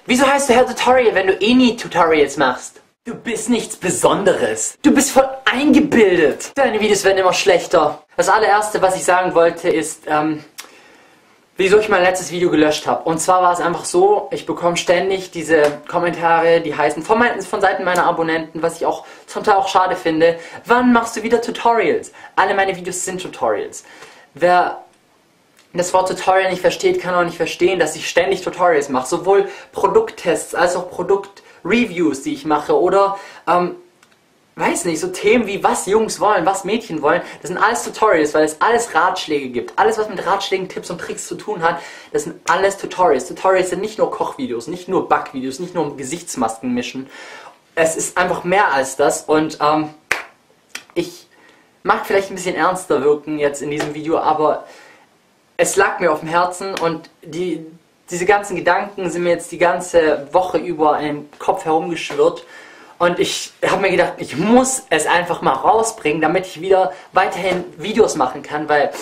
Wieso heißt du Herr Tutorial, wenn du eh nie Tutorials machst? Du bist nichts Besonderes. Du bist voll eingebildet. Deine Videos werden immer schlechter. Das allererste, was ich sagen wollte, ist, wieso ich mein letztes Video gelöscht habe. Und zwar war es einfach so, ich bekomme ständig diese Kommentare, die heißen von Seiten meiner Abonnenten, was ich auch zum Teil auch schade finde. Wann machst du wieder Tutorials? Alle meine Videos sind Tutorials. Wer das Wort Tutorial nicht versteht, kann auch nicht verstehen, dass ich ständig Tutorials mache. Sowohl Produkttests als auch Produktreviews, die ich mache. Oder, weiß nicht, so Themen wie was Jungs wollen, was Mädchen wollen. Das sind alles Tutorials, weil es alles Ratschläge gibt. Alles, was mit Ratschlägen, Tipps und Tricks zu tun hat, das sind alles Tutorials. Tutorials sind nicht nur Kochvideos, nicht nur Backvideos, nicht nur Gesichtsmasken mischen. Es ist einfach mehr als das. Und ich mag vielleicht ein bisschen ernster wirken jetzt in diesem Video, aber es lag mir auf dem Herzen und diese ganzen Gedanken sind mir jetzt die ganze Woche über im Kopf herumgeschwirrt. Und ich habe mir gedacht, ich muss es einfach mal rausbringen, damit ich wieder weiterhin Videos machen kann, weil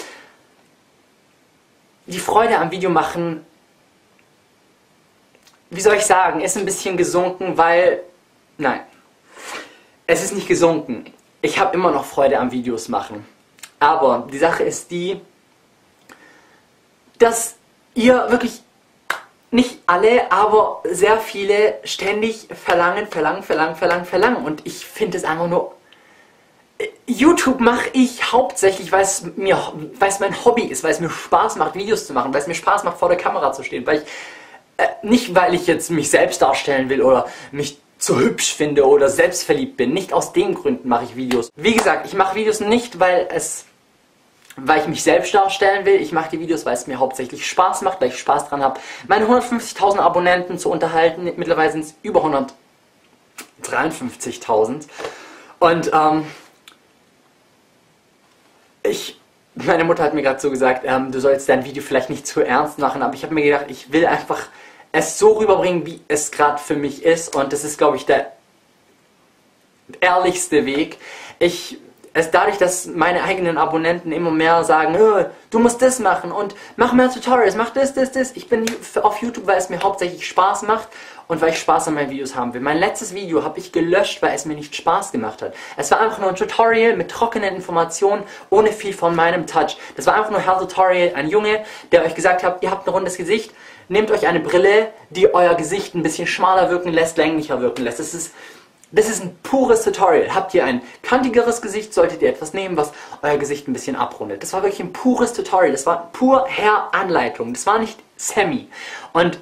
die Freude am Videomachen, wie soll ich sagen, ist ein bisschen gesunken, weil, nein, es ist nicht gesunken. Ich habe immer noch Freude am Videos machen. Aber die Sache ist die, dass ihr wirklich, nicht alle, aber sehr viele ständig verlangen. Und ich finde es einfach nur, YouTube mache ich hauptsächlich, weil es mein Hobby ist, weil es mir Spaß macht, Videos zu machen, weil es mir Spaß macht, vor der Kamera zu stehen, weil ich, nicht weil ich jetzt mich selbst darstellen will oder mich zu hübsch finde oder selbstverliebt bin, nicht aus den Gründen mache ich Videos. Wie gesagt, ich mache Videos nicht, weil ich mich selbst darstellen will. Ich mache die Videos, weil es mir hauptsächlich Spaß macht, weil ich Spaß dran habe, meine 150.000 Abonnenten zu unterhalten. Mittlerweile sind es über 153.000. Und meine Mutter hat mir gerade so gesagt, du sollst dein Video vielleicht nicht zu ernst machen, aber ich habe mir gedacht, ich will einfach es so rüberbringen, wie es gerade für mich ist. Und das ist, glaube ich, der ehrlichste Weg. Dadurch, dass meine eigenen Abonnenten immer mehr sagen, du musst das machen und mach mehr Tutorials, mach das. Ich bin auf YouTube, weil es mir hauptsächlich Spaß macht und weil ich Spaß an meinen Videos haben will. Mein letztes Video habe ich gelöscht, weil es mir nicht Spaß gemacht hat. Es war einfach nur ein Tutorial mit trockenen Informationen, ohne viel von meinem Touch. Das war einfach nur Herr Tutorial, ein Junge, der euch gesagt hat, ihr habt ein rundes Gesicht, nehmt euch eine Brille, die euer Gesicht ein bisschen schmaler wirken lässt, länglicher wirken lässt. Das ist ein pures Tutorial. Habt ihr ein kantigeres Gesicht, solltet ihr etwas nehmen, was euer Gesicht ein bisschen abrundet. Das war wirklich ein pures Tutorial. Das war pur Anleitung. Das war nicht semi. Und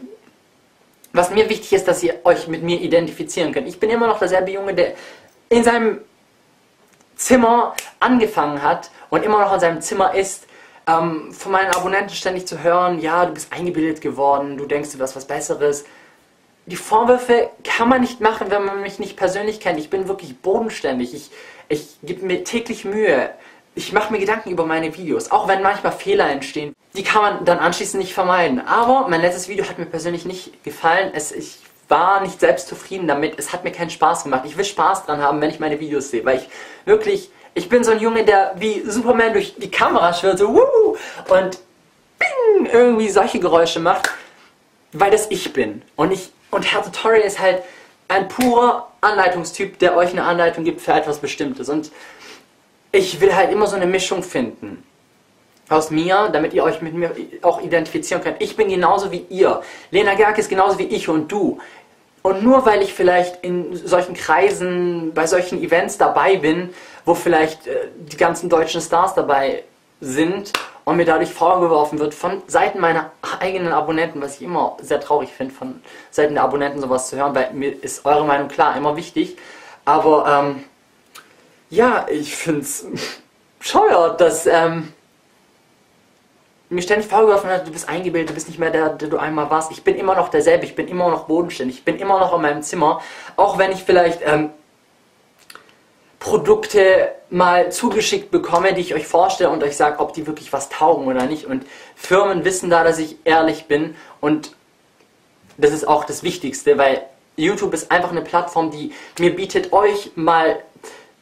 was mir wichtig ist, dass ihr euch mit mir identifizieren könnt. Ich bin immer noch derselbe Junge, der in seinem Zimmer angefangen hat und immer noch in seinem Zimmer ist, von meinen Abonnenten ständig zu hören, ja, du bist eingebildet geworden, du denkst, du wärst was Besseres. Die Vorwürfe kann man nicht machen, wenn man mich nicht persönlich kennt. Ich bin wirklich bodenständig. Ich gebe mir täglich Mühe. Ich mache mir Gedanken über meine Videos. Auch wenn manchmal Fehler entstehen. Die kann man dann anschließend nicht vermeiden. Aber mein letztes Video hat mir persönlich nicht gefallen. Ich war nicht selbst zufrieden damit. Es hat mir keinen Spaß gemacht. Ich will Spaß dran haben, wenn ich meine Videos sehe. Weil ich bin so ein Junge, der wie Superman durch die Kamera schwirrt. So, wuhu, und bing, irgendwie solche Geräusche macht. Weil das ich bin. Und Herr Tutorial ist halt ein purer Anleitungstyp, der euch eine Anleitung gibt für etwas Bestimmtes. Und ich will halt immer so eine Mischung finden aus mir, damit ihr euch mit mir auch identifizieren könnt. Ich bin genauso wie ihr. Lena Gerke ist genauso wie ich und du. Und nur weil ich vielleicht in solchen Kreisen, bei solchen Events dabei bin, wo vielleicht die ganzen deutschen Stars dabei sind und mir dadurch vorgeworfen wird von Seiten meiner eigenen Abonnenten, was ich immer sehr traurig finde, von Seiten der Abonnenten sowas zu hören, weil mir ist eure Meinung klar immer wichtig, aber ja, ich finde es bescheuert, dass mir ständig vorgeworfen wird, du bist eingebildet, du bist nicht mehr der du einmal warst. Ich bin immer noch derselbe, ich bin immer noch bodenständig, ich bin immer noch in meinem Zimmer, auch wenn ich vielleicht Produkte mal zugeschickt bekomme, die ich euch vorstelle und euch sage, ob die wirklich was taugen oder nicht. Und Firmen wissen da, dass ich ehrlich bin und das ist auch das Wichtigste, weil YouTube ist einfach eine Plattform, die mir bietet, euch mal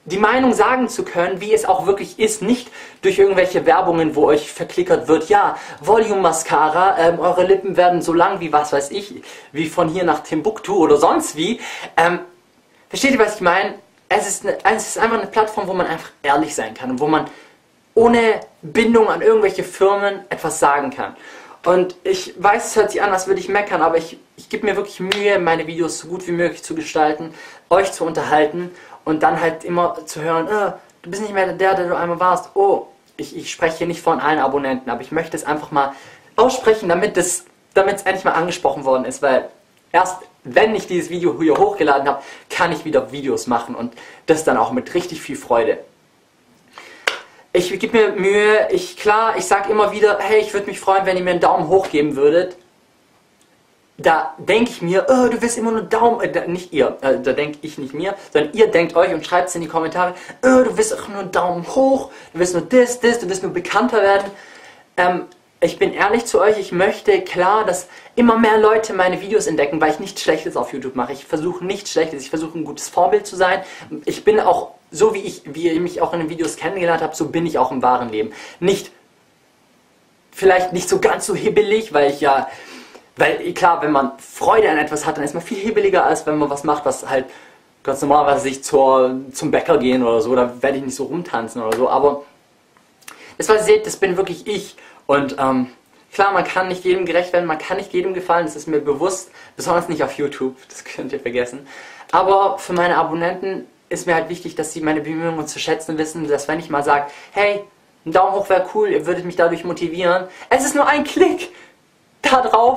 die Meinung sagen zu können, wie es auch wirklich ist, nicht durch irgendwelche Werbungen, wo euch verklickert wird, ja, Volume Mascara, eure Lippen werden so lang wie was weiß ich, wie von hier nach Timbuktu oder sonst wie. Versteht ihr, was ich meine? Es ist einfach eine Plattform, wo man einfach ehrlich sein kann und wo man ohne Bindung an irgendwelche Firmen etwas sagen kann. Und ich weiß, es hört sich an, als würde ich meckern, aber ich gebe mir wirklich Mühe, meine Videos so gut wie möglich zu gestalten, euch zu unterhalten und dann halt immer zu hören, du bist nicht mehr der du einmal warst. Oh, ich spreche hier nicht von allen Abonnenten, aber ich möchte es einfach mal aussprechen, damit es endlich mal angesprochen worden ist, weil erst wenn ich dieses Video hier hochgeladen habe, kann ich wieder Videos machen und das dann auch mit richtig viel Freude. Ich gebe mir Mühe, ich sage immer wieder, hey, ich würde mich freuen, wenn ihr mir einen Daumen hoch geben würdet. Da denke ich mir, du willst immer nur Daumen, nicht ihr, da denke ich nicht mir, sondern ihr denkt euch und schreibt es in die Kommentare, du willst auch nur einen Daumen hoch, du willst nur du willst nur bekannter werden. Ich bin ehrlich zu euch, ich möchte klar, dass immer mehr Leute meine Videos entdecken, weil ich nichts Schlechtes auf YouTube mache. Ich versuche nichts Schlechtes, ich versuche ein gutes Vorbild zu sein. Ich bin auch, so wie ihr mich auch in den Videos kennengelernt habt, so bin ich auch im wahren Leben. Vielleicht nicht so ganz so hibbelig, weil klar, wenn man Freude an etwas hat, dann ist man viel hibbeliger, als wenn man was macht, was halt ganz normalerweise sich zum Bäcker gehen oder so, da werde ich nicht so rumtanzen oder so, aber das, was ihr seht, das bin wirklich ich. Und klar, man kann nicht jedem gerecht werden, man kann nicht jedem gefallen, das ist mir bewusst, besonders nicht auf YouTube, das könnt ihr vergessen. Aber für meine Abonnenten ist mir halt wichtig, dass sie meine Bemühungen zu schätzen wissen, dass wenn ich mal sage, hey, ein Daumen hoch wäre cool, ihr würdet mich dadurch motivieren, es ist nur ein Klick da drauf,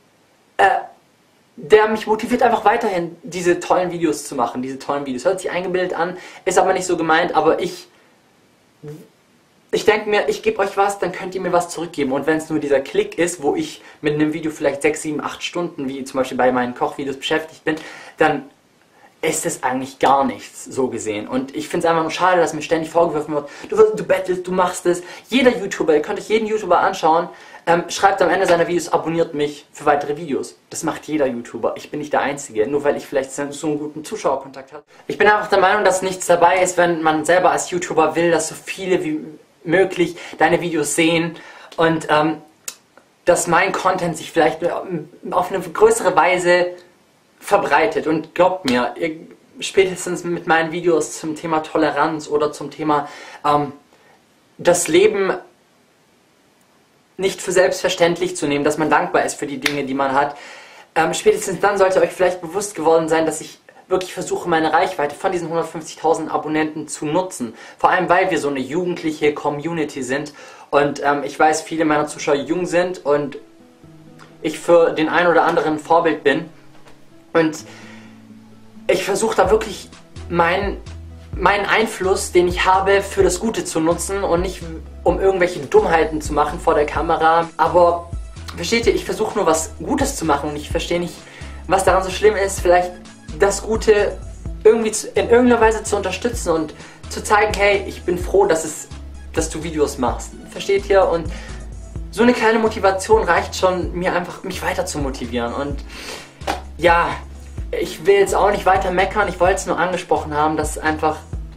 der mich motiviert, einfach weiterhin diese tollen Videos zu machen, diese tollen Videos. Hört sich eingebildet an, ist aber nicht so gemeint, aber ich denke mir, ich gebe euch was, dann könnt ihr mir was zurückgeben. Und wenn es nur dieser Klick ist, wo ich mit einem Video vielleicht 6, 7, 8 Stunden, wie zum Beispiel bei meinen Kochvideos beschäftigt bin, dann ist es eigentlich gar nichts, so gesehen. Und ich finde es einfach nur schade, dass mir ständig vorgeworfen wird, du bettelst, du machst es. Jeder YouTuber, ihr könnt euch jeden YouTuber anschauen, schreibt am Ende seiner Videos, abonniert mich für weitere Videos. Das macht jeder YouTuber. Ich bin nicht der Einzige, nur weil ich vielleicht so einen guten Zuschauerkontakt habe. Ich bin einfach der Meinung, dass nichts dabei ist, wenn man selber als YouTuber will, dass so viele wie möglich deine Videos sehen und dass mein Content sich vielleicht auf eine größere Weise verbreitet. Und glaubt mir, spätestens mit meinen Videos zum Thema Toleranz oder zum Thema das Leben nicht für selbstverständlich zu nehmen, dass man dankbar ist für die Dinge, die man hat, spätestens dann sollte euch vielleicht bewusst geworden sein, dass ich wirklich versuche, meine Reichweite von diesen 150.000 Abonnenten zu nutzen. Vor allem, weil wir so eine jugendliche Community sind und ich weiß, viele meiner Zuschauer jung sind und ich für den einen oder anderen Vorbild bin. Und ich versuche da wirklich meinen Einfluss, den ich habe, für das Gute zu nutzen und nicht um irgendwelche Dummheiten zu machen vor der Kamera. Aber versteht ihr, ich versuche nur was Gutes zu machen und ich verstehe nicht, was daran so schlimm ist, vielleicht das Gute irgendwie in irgendeiner Weise zu unterstützen und zu zeigen, hey, ich bin froh, dass du Videos machst. Versteht ihr? Und so eine kleine Motivation reicht schon, mich weiter zu motivieren. Und ja, ich will jetzt auch nicht weiter meckern, ich wollte es nur angesprochen haben, dass einfach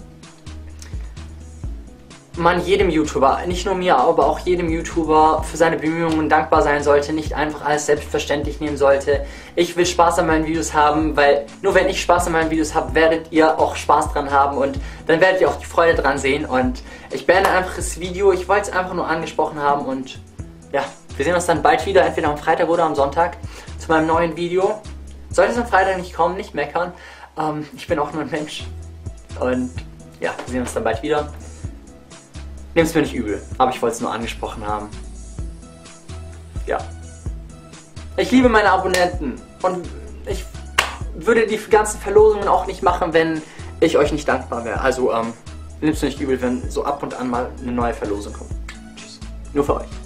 man jedem YouTuber, nicht nur mir, aber auch jedem YouTuber für seine Bemühungen dankbar sein sollte, nicht einfach alles selbstverständlich nehmen sollte. Ich will Spaß an meinen Videos haben, weil nur wenn ich Spaß an meinen Videos habe, werdet ihr auch Spaß dran haben und dann werdet ihr auch die Freude dran sehen. Und ich beende einfach das Video, ich wollte es einfach nur angesprochen haben und ja, wir sehen uns dann bald wieder, entweder am Freitag oder am Sonntag zu meinem neuen Video. Sollte es am Freitag nicht kommen, nicht meckern, ich bin auch nur ein Mensch und ja, wir sehen uns dann bald wieder. Nehmt es mir nicht übel, aber ich wollte es nur angesprochen haben. Ja. Ich liebe meine Abonnenten und ich würde die ganzen Verlosungen auch nicht machen, wenn ich euch nicht dankbar wäre. Also nehmt es mir nicht übel, wenn so ab und an mal eine neue Verlosung kommt. Tschüss. Nur für euch.